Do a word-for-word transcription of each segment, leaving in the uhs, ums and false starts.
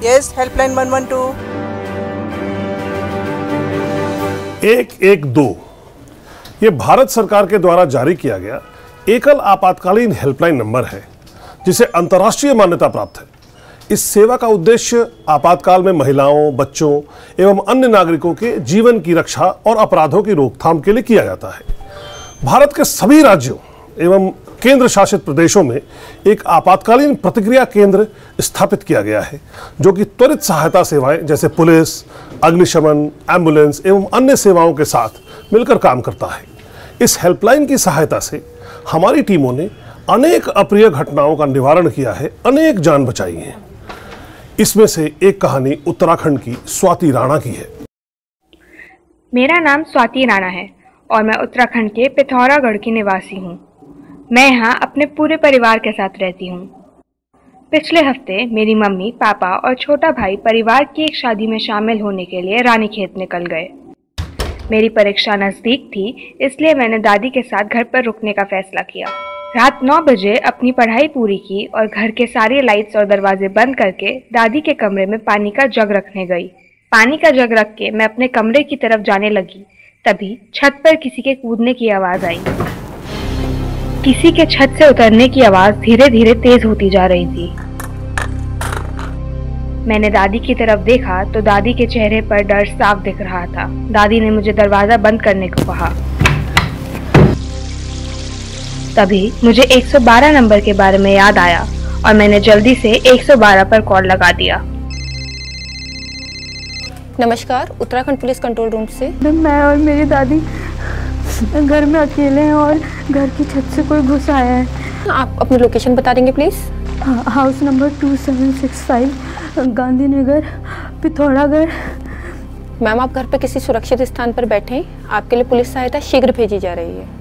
Yes, helpline one one two. एक एक दो ये भारत सरकार के द्वारा जारी किया गया एकल आपातकालीन हेल्पलाइन नंबर है, जिसे अंतर्राष्ट्रीय मान्यता प्राप्त है। इस सेवा का उद्देश्य आपातकाल में महिलाओं, बच्चों एवं अन्य नागरिकों के जीवन की रक्षा और अपराधों की रोकथाम के लिए किया जाता है। भारत के सभी राज्यों एवं केंद्र शासित प्रदेशों में एक आपातकालीन प्रतिक्रिया केंद्र स्थापित किया गया है, जो कि त्वरित सहायता सेवाएं जैसे पुलिस, अग्निशमन, एम्बुलेंस एवं अन्य सेवाओं के साथ मिलकर काम करता है। इस हेल्पलाइन की सहायता से हमारी टीमों ने अनेक अप्रिय घटनाओं का निवारण किया है, अनेक जान बचाई हैं। इसमें से एक कहानी उत्तराखंड की स्वाति राणा की है। मेरा नाम स्वाति राणा है और मैं उत्तराखंड के पिथौरागढ़ की निवासी हूँ। मैं यहाँ अपने पूरे परिवार के साथ रहती हूँ। पिछले हफ्ते मेरी मम्मी, पापा और छोटा भाई परिवार की एक शादी में शामिल होने के लिए रानीखेत निकल गए। मेरी परीक्षा नज़दीक थी, इसलिए मैंने दादी के साथ घर पर रुकने का फैसला किया। रात नौ बजे अपनी पढ़ाई पूरी की और घर के सारे लाइट्स और दरवाजे बंद करके दादी के कमरे में पानी का जग रखने गई। पानी का जग रख के मैं अपने कमरे की तरफ जाने लगी, तभी छत पर किसी के कूदने की आवाज़ आई। किसी के छत से उतरने की आवाज़ धीरे धीरे तेज होती जा रही थी। मैंने दादी की तरफ देखा तो दादी के चेहरे पर डर साफ दिख रहा था। दादी ने मुझे दरवाज़ा बंद करने को कहा। तभी मुझे एक सौ बारह नंबर के बारे में याद आया और मैंने जल्दी से एक सौ बारह पर कॉल लगा दिया। नमस्कार, उत्तराखंड पुलिस कंट्रोल रूम से। मैं और मेरी दादी घर में अकेले हैं और घर की छत से कोई घुस आया है। आप अपनी लोकेशन बता देंगे please? House number two seven six five, Gandhinagar, Pithoragarh. Ma'am, आप घर पर किसी सुरक्षित स्थान पर बैठें। आपके लिए पुलिस सहायता शीघ्र भेजी जा रही है।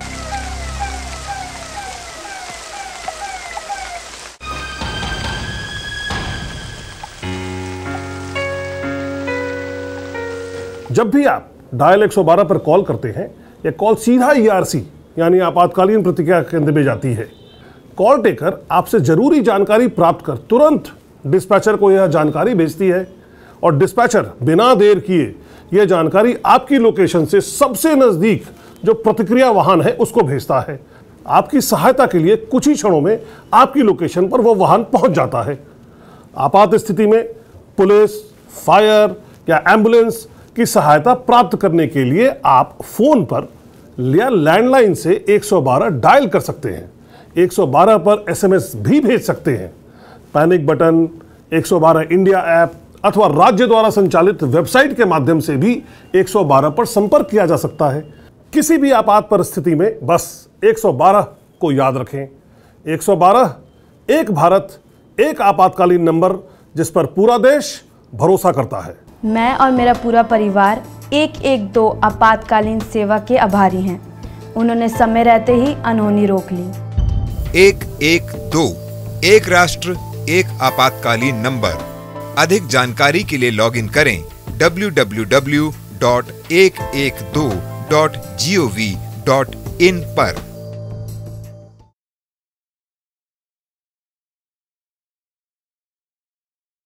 जब भी आप डायल एक सौ बारह पर कॉल करते हैं, यह कॉल सीधा ई आर सी यानी आपातकालीन प्रतिक्रिया केंद्र में जाती है। कॉल टेकर आपसे जरूरी जानकारी प्राप्त कर तुरंत डिस्पैचर को यह जानकारी भेजती है और डिस्पैचर बिना देर किए यह जानकारी आपकी लोकेशन से सबसे नज़दीक जो प्रतिक्रिया वाहन है उसको भेजता है। आपकी सहायता के लिए कुछ ही क्षणों में आपकी लोकेशन पर वह वाहन पहुंच जाता है। आपात स्थिति में पुलिस, फायर या एम्बुलेंस की सहायता प्राप्त करने के लिए आप फोन पर या लैंडलाइन से एक सौ बारह डायल कर सकते हैं। एक सौ बारह पर एस एम एस भी भेज सकते हैं। पैनिक बटन, एक सौ बारह इंडिया ऐप अथवा राज्य द्वारा संचालित वेबसाइट के माध्यम से भी एक सौ बारह पर संपर्क किया जा सकता है। किसी भी आपात परिस्थिति में बस एक सौ बारह को याद रखें। एक सौ बारह एक भारत, एक आपातकालीन नंबर जिस पर पूरा देश भरोसा करता है। मैं और मेरा पूरा परिवार एक एक दो आपातकालीन सेवा के आभारी हैं। उन्होंने समय रहते ही अनहोनी रोक ली। एक एक दो, एक राष्ट्र, एक आपातकालीन नंबर। अधिक जानकारी के लिए लॉग इन करें डब्ल्यू डब्ल्यू डब्ल्यू डॉट एक एक दो dot G O V dot in पर।